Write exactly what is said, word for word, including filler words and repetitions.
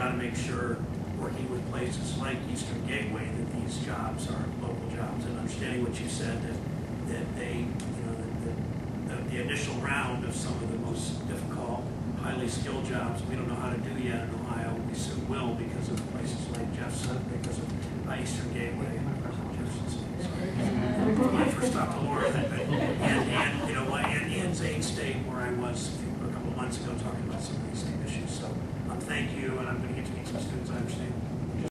got to make sure, working with places like Eastern Gateway, that these jobs are local jobs, and understanding what you said, that that they, you know, the, the, the initial round of some of the most difficult, highly skilled jobs we don't know how to do yet in Ohio. We soon will because of places like Jefferson, because of Eastern Gateway and Jefferson. My first stop to Laura, and, and you know, and, and Zane State, where I was a, few, a couple months ago, talking about some of these same issues. So um, thank you, and I'm going to get to meet some students. I understand.